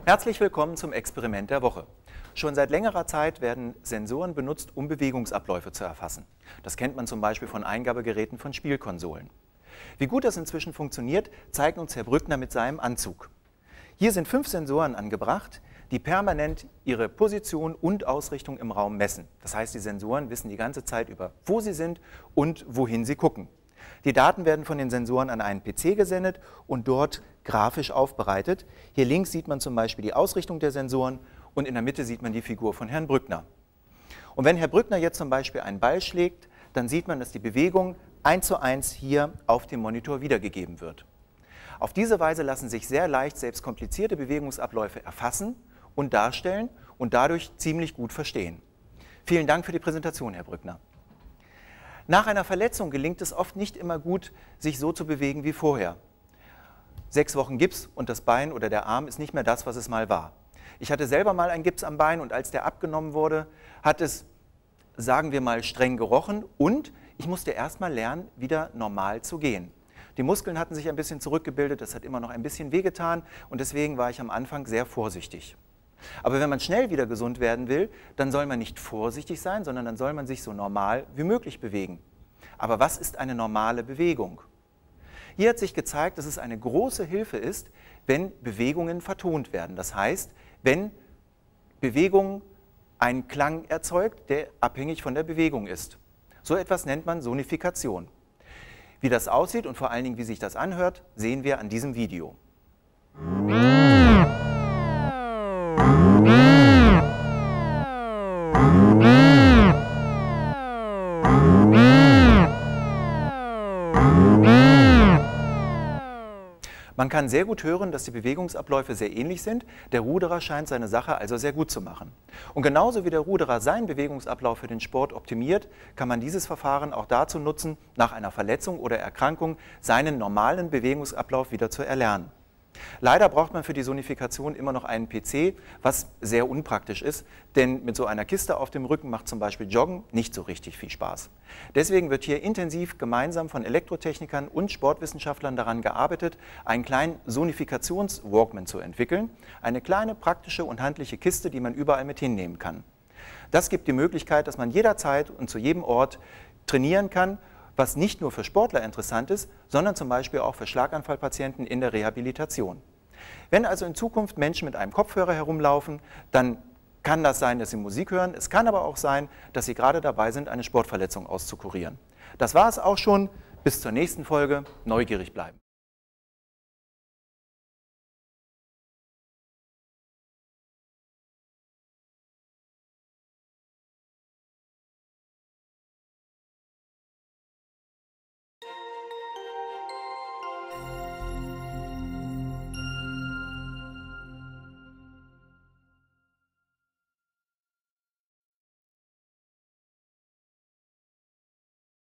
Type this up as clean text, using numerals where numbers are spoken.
Herzlich willkommen zum Experiment der Woche. Schon seit längerer Zeit werden Sensoren benutzt, um Bewegungsabläufe zu erfassen. Das kennt man zum Beispiel von Eingabegeräten von Spielkonsolen. Wie gut das inzwischen funktioniert, zeigt uns Herr Brückner mit seinem Anzug. Hier sind 5 Sensoren angebracht, die permanent ihre Position und Ausrichtung im Raum messen. Das heißt, die Sensoren wissen die ganze Zeit über, wo sie sind und wohin sie gucken. Die Daten werden von den Sensoren an einen PC gesendet und dort grafisch aufbereitet. Hier links sieht man zum Beispiel die Ausrichtung der Sensoren und in der Mitte sieht man die Figur von Herrn Brückner. Und wenn Herr Brückner jetzt zum Beispiel einen Ball schlägt, dann sieht man, dass die Bewegung 1:1 hier auf dem Monitor wiedergegeben wird. Auf diese Weise lassen sich sehr leicht selbst komplizierte Bewegungsabläufe erfassen und darstellen und dadurch ziemlich gut verstehen. Vielen Dank für die Präsentation, Herr Brückner. Nach einer Verletzung gelingt es oft nicht immer gut, sich so zu bewegen wie vorher. 6 Wochen Gips und das Bein oder der Arm ist nicht mehr das, was es mal war. Ich hatte selber mal einen Gips am Bein und als der abgenommen wurde, hat es, sagen wir mal, streng gerochen und ich musste erst mal lernen, wieder normal zu gehen. Die Muskeln hatten sich ein bisschen zurückgebildet, das hat immer noch ein bisschen wehgetan und deswegen war ich am Anfang sehr vorsichtig. Aber wenn man schnell wieder gesund werden will, dann soll man nicht vorsichtig sein, sondern dann soll man sich so normal wie möglich bewegen. Aber was ist eine normale Bewegung? Hier hat sich gezeigt, dass es eine große Hilfe ist, wenn Bewegungen vertont werden. Das heißt, wenn Bewegung einen Klang erzeugt, der abhängig von der Bewegung ist. So etwas nennt man Sonifikation. Wie das aussieht und vor allen Dingen, wie sich das anhört, sehen wir an diesem Video. Man kann sehr gut hören, dass die Bewegungsabläufe sehr ähnlich sind. Der Ruderer scheint seine Sache also sehr gut zu machen. Und genauso wie der Ruderer seinen Bewegungsablauf für den Sport optimiert, kann man dieses Verfahren auch dazu nutzen, nach einer Verletzung oder Erkrankung seinen normalen Bewegungsablauf wieder zu erlernen. Leider braucht man für die Sonifikation immer noch einen PC, was sehr unpraktisch ist, denn mit so einer Kiste auf dem Rücken macht zum Beispiel Joggen nicht so richtig viel Spaß. Deswegen wird hier intensiv gemeinsam von Elektrotechnikern und Sportwissenschaftlern daran gearbeitet, einen kleinen Sonifikations-Walkman zu entwickeln, eine kleine praktische und handliche Kiste, die man überall mit hinnehmen kann. Das gibt die Möglichkeit, dass man jederzeit und zu jedem Ort trainieren kann, was nicht nur für Sportler interessant ist, sondern zum Beispiel auch für Schlaganfallpatienten in der Rehabilitation. Wenn also in Zukunft Menschen mit einem Kopfhörer herumlaufen, dann kann das sein, dass sie Musik hören. Es kann aber auch sein, dass sie gerade dabei sind, eine Sportverletzung auszukurieren. Das war es auch schon. Bis zur nächsten Folge. Neugierig bleiben.